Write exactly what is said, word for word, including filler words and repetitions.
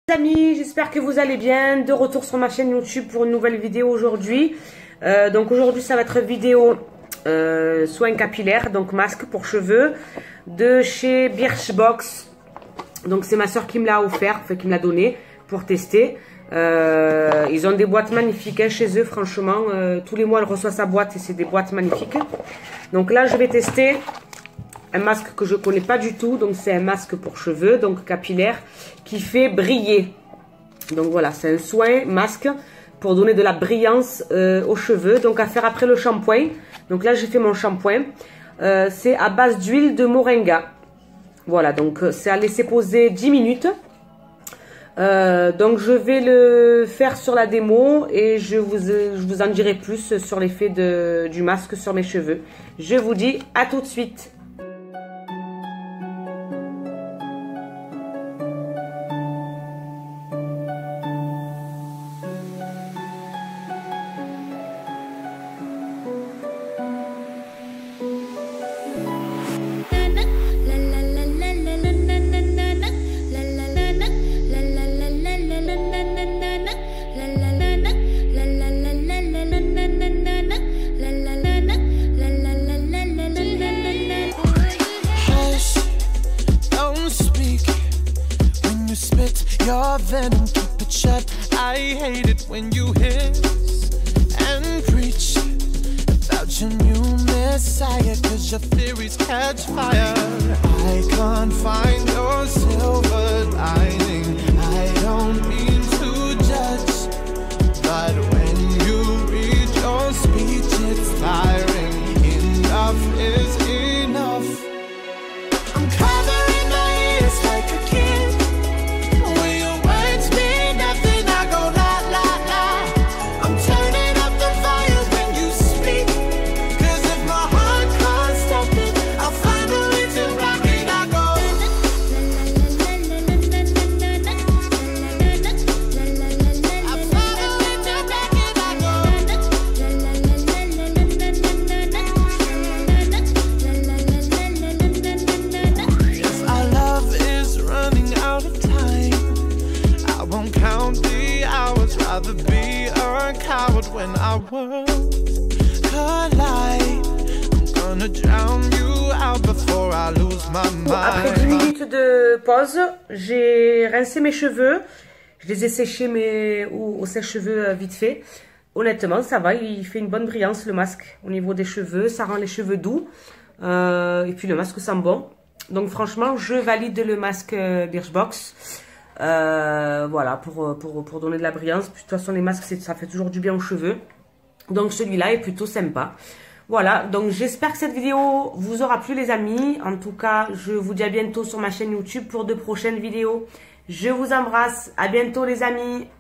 Amis, j'espère que vous allez bien. De retour sur ma chaîne YouTube pour une nouvelle vidéo aujourd'hui. Euh, donc aujourd'hui ça va être vidéo euh, soins capillaires, donc masque pour cheveux de chez Birchbox. Donc c'est ma soeur qui me l'a offert, enfin qui me l'a donné pour tester. Euh, ils ont des boîtes magnifiques hein, chez eux, franchement. Euh, tous les mois elle reçoit sa boîte et c'est des boîtes magnifiques. Donc là je vais tester un masque que je connais pas du tout, donc c'est un masque pour cheveux, donc capillaire, qui fait briller. Donc voilà, c'est un soin masque pour donner de la brillance euh, aux cheveux, donc à faire après le shampoing. Donc là j'ai fait mon shampoing, euh, c'est à base d'huile de moringa. Voilà, donc c'est à laisser poser dix minutes. Euh, donc je vais le faire sur la démo et je vous, je vous en dirai plus sur l'effet du masque sur mes cheveux. Je vous dis à tout de suite. Your venom, keep it shut. I hate it when you hiss and preach about your new messiah, cause your theories catch fire. I can't find your silver lining. I don't mean to judge, but when you read your speech it's tiring. Enough is enough. I'm covering my ears like a kid. Rather be a coward when our worlds collide. I'm gonna drown you out before I lose my mind. Après dix minutes de pause, j'ai rincé mes cheveux. Je les ai séchés mais au, au sèche-cheveux vite fait. Honnêtement, ça va, il fait une bonne brillance le masque au niveau des cheveux. Ça rend les cheveux doux. Euh, et puis le masque sent bon. Donc franchement, je valide le masque Birchbox. Euh, voilà, pour, pour, pour donner de la brillance. Puis, de toute façon, les masques, ça fait toujours du bien aux cheveux. Donc, celui-là est plutôt sympa. Voilà, donc j'espère que cette vidéo vous aura plu, les amis. En tout cas, je vous dis à bientôt sur ma chaîne YouTube pour de prochaines vidéos. Je vous embrasse. À bientôt, les amis.